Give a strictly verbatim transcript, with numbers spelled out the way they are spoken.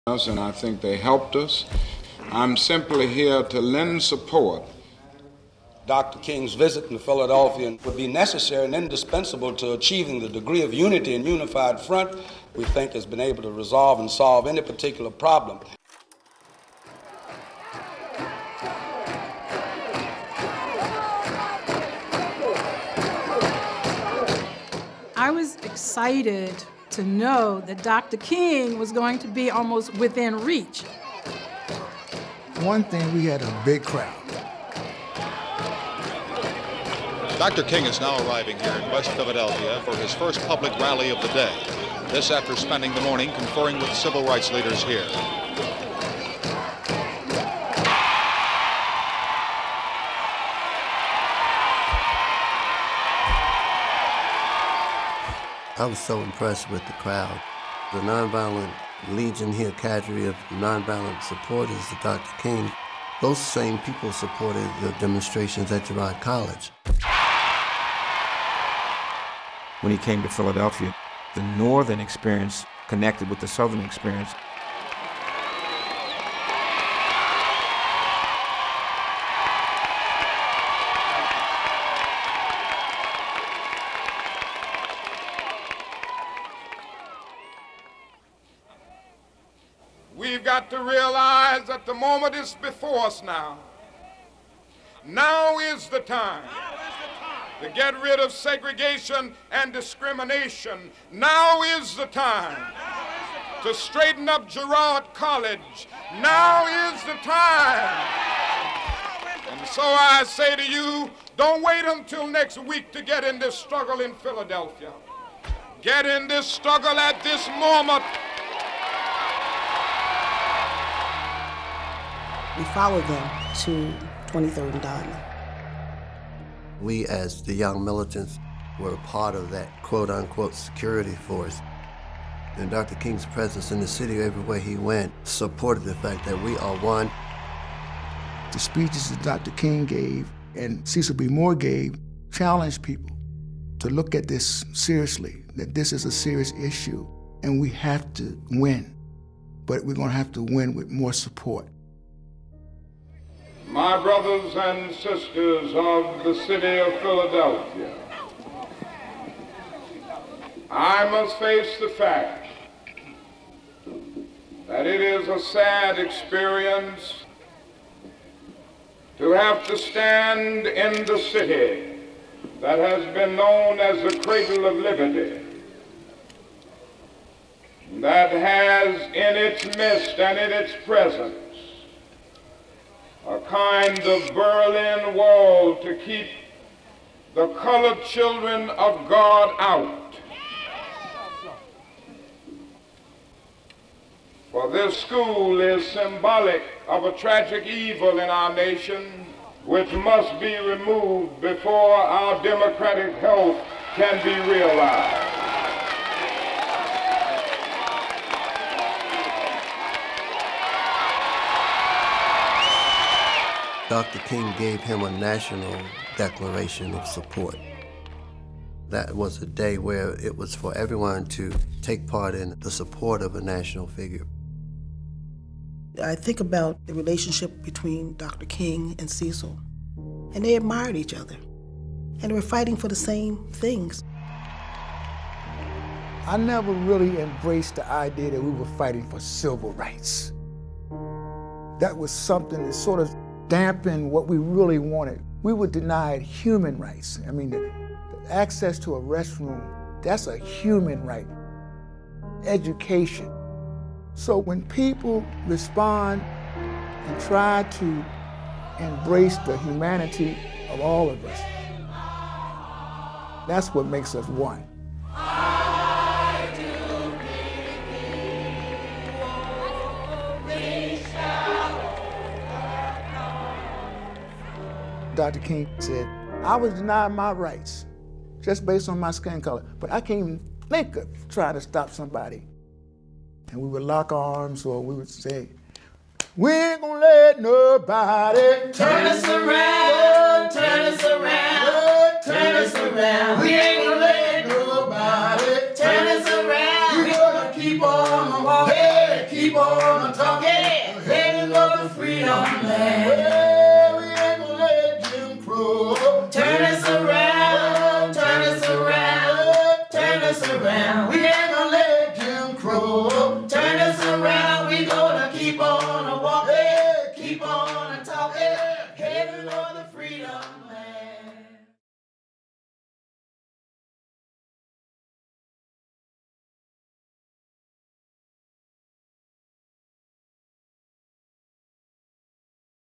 us, and I think they helped us. I'm simply here to lend support. Doctor King's visit in Philadelphia would be necessary and indispensable to achieving the degree of unity and unified front we think has been able to resolve and solve any particular problem. I was excited to know that Doctor King was going to be almost within reach. One thing, we had a big crowd. Doctor King is now arriving here in West Philadelphia for his first public rally of the day. This after spending the morning conferring with civil rights leaders here. I was so impressed with the crowd. The nonviolent legion here, cadre of nonviolent supporters of Doctor King, those same people supported the demonstrations at Girard College. When he came to Philadelphia, the northern experience connected with the southern experience. We've got to realize that the moment is before us now. Now is the time to get rid of segregation and discrimination. Now is the time to straighten up Girard College. Now is the time. And so I say to you, don't wait until next week to get in this struggle in Philadelphia. Get in this struggle at this moment. We followed them to twenty-third and Diamond. We, as the young militants, were a part of that quote-unquote security force. And Doctor King's presence in the city everywhere he went supported the fact that we are one. The speeches that Doctor King gave and Cecil B. Moore gave challenged people to look at this seriously, that this is a serious issue, and we have to win. But we're gonna have to win with more support. My brothers and sisters of the city of Philadelphia, I must face the fact that it is a sad experience to have to stand in the city that has been known as the cradle of liberty, that has in its midst and in its presence a kind of Berlin Wall to keep the colored children of God out. For this school is symbolic of a tragic evil in our nation which must be removed before our democratic health can be realized. Doctor King gave him a national declaration of support. That was a day where it was for everyone to take part in the support of a national figure. I think about the relationship between Doctor King and Cecil, and they admired each other, and they were fighting for the same things. I never really embraced the idea that we were fighting for civil rights. That was something that sort of dampen what we really wanted. We were denied human rights. I mean, the, the access to a restroom, that's a human right. Education. So when people respond and try to embrace the humanity of all of us, that's what makes us one. Doctor King said, I was denied my rights just based on my skin color, but I can't even think of trying to stop somebody. And we would lock arms, or we would say, we ain't gonna let nobody turn us around, turn us around, turn us around. We ain't gonna let nobody turn us around. We gonna keep on, hey, keep keep on talking, heading for the freedom land. Well, we ain't gonna let Jim Crow Turn us around, turn us around, turn us around. We ain't gonna let Jim Crow Turn us around, we gonna keep on a walking, keep on